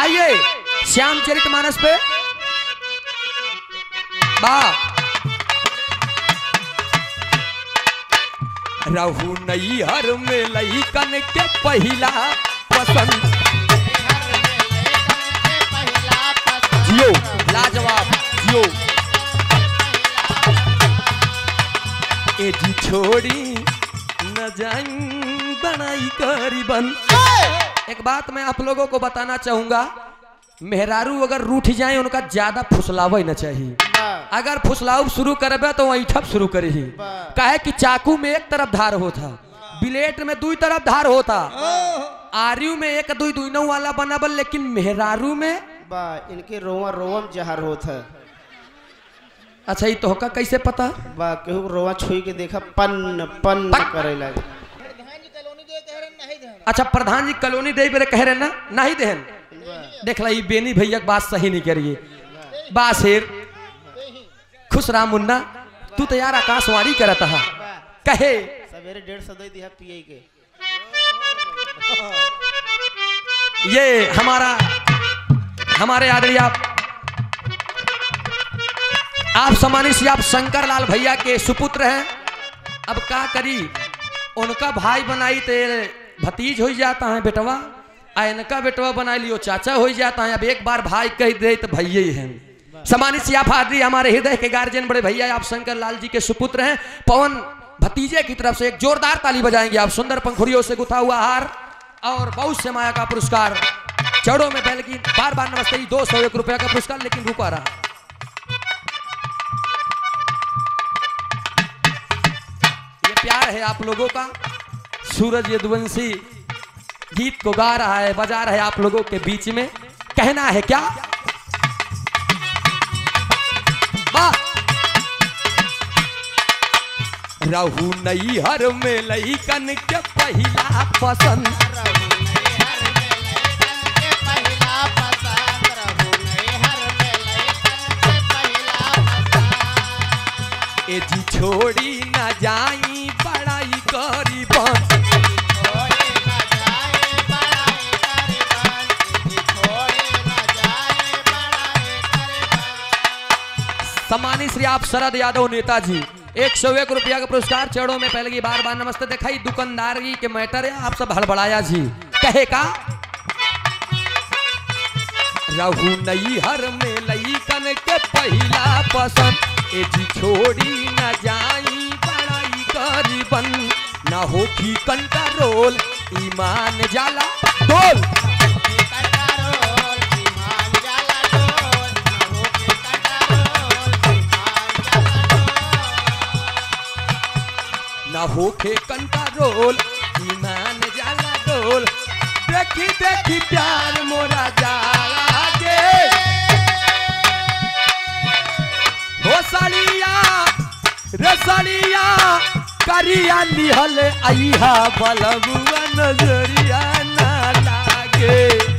आइए श्यामचरितमानस पे वाह। रहू नैहर में लइकन के पहिला पसंद, जियो लाजवाब जियो। ए जी छोड़ी न जाई बनाई करीबन। एक बात मैं आप लोगों को बताना चाहूंगा, मेहरारू अगर रूठ जाए उनका ज्यादा फुसलावे न चाहिए। अगर फुसलाव शुरू करबे तो वही ठप शुरू करे ही। काहे कि चाकू में एक तरफ धार होता, ब्लेड में दुई तरफ धार होता, आर्यू में एक दुई दुईनों वाला बनाबल, लेकिन मेहरारू में इनके रोवा रोवम जहर होता। अच्छा ये तोहका कैसे पता? बा केहू रोवा छुई के देखा पन पन करे लगे। अच्छा प्रधान जी कॉलोनी दे बेरे कह रहे ना नहीं देहन। देख ला ये बेनी भैया बात सही नहीं करिए। बासेर खुश राम मुन्ना तू तो यार आकाशवाणी करता है कहे सवेरे 150 दे दिया पिए के। ये हमारे आदरणीय आप सम्मानित श्री आप शंकर लाल भैया के सुपुत्र हैं। अब क्या करी, उनका भाई बनाई तो भतीज हो जाता है बेटवा, इनका बेटवा बना लियो चाचा हो जाता है। अब एक बार भाई कह दे तो भैया ही हैं। सम्मानित श्री आप हमारे हृदय के गार्जियन बड़े भैया आप शंकर लाल जी के सुपुत्र हैं। पवन भतीजे की तरफ से एक जोरदार ताली बजाएंगे आप। सुंदर पंखुड़ियों से गुथा हुआ हार और बहुत से माया का पुरस्कार, चौड़ों में बैल की बार बार नमस्ते। 201 रुपया का पुरस्कार लेकिन रुका रहा। ये प्यार है आप लोगों का। सूरज यदुवंशी गीत को गा रहा है, बजा रहा है आप लोगों के बीच में। कहना है क्या? रहू नैहर में लइकन के पहिला पसंद, ए जी छोड़ी न जाई बड़ाई करीबन। सम्मानित श्री आप शरद यादव नेताजी 101 रुपया का पुरस्कार, चढ़ो में पहले की बार बार नमस्ते दिखाई। दुकानदारी के मैटर है आप सब हड़बड़ाया जी। कहे का रहू नैहर में लइकन के पहिला पसंद, ए जी छोड़ी न जाई बड़ाई करीबन। न होखी कंट्रोल ईमान जाला डोल, न होखे कंट्रोल ईमान जाला डोल। देखी देखी प्यार मोरा जागे हो सालिया रे सालिया करिया लिहल आइहा बलबुआ नजरिया ना लागे।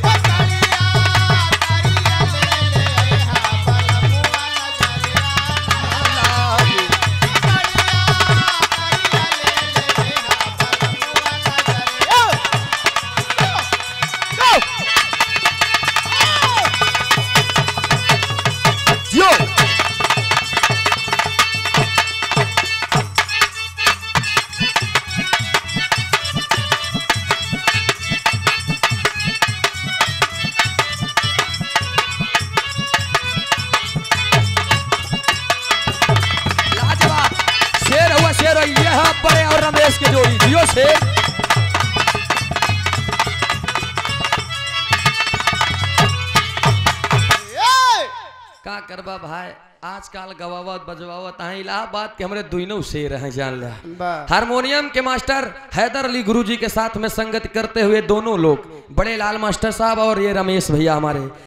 बड़े और रमेश के जोड़ी जियो से का करबा भाई। आजकल गवावत बजवावत है इलाहाबाद के हमारे दुइनों शेर हैं जान लिया। हारमोनियम के मास्टर हैदर अली गुरुजी के साथ में संगत करते हुए दोनों लोग बड़े लाल मास्टर साहब और ये रमेश भैया हमारे